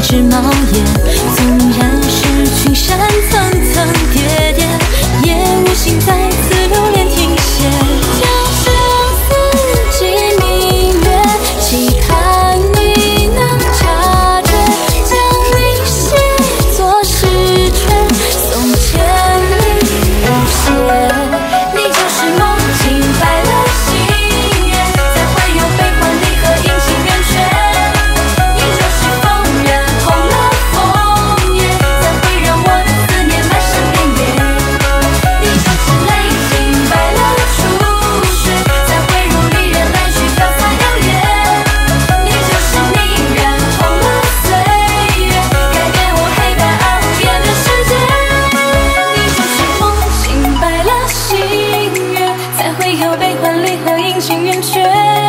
枝茂叶，纵然是群山层层叠叠，也无心再次留恋停歇。将是让四季明月，期盼你能察觉，将你写作诗卷，送千里无邪。你就是梦境白了心月，才会有悲欢离合，阴晴圆缺。你就是风染红了枫叶，才会让我的思念漫山遍野。你就是泪浸白了初雪，才会如离人来去飘洒摇曳。你就是凝染红了岁月，改变我黑白而无边的世界。你就是梦境白了心月，才会有悲欢离合，阴晴圆缺。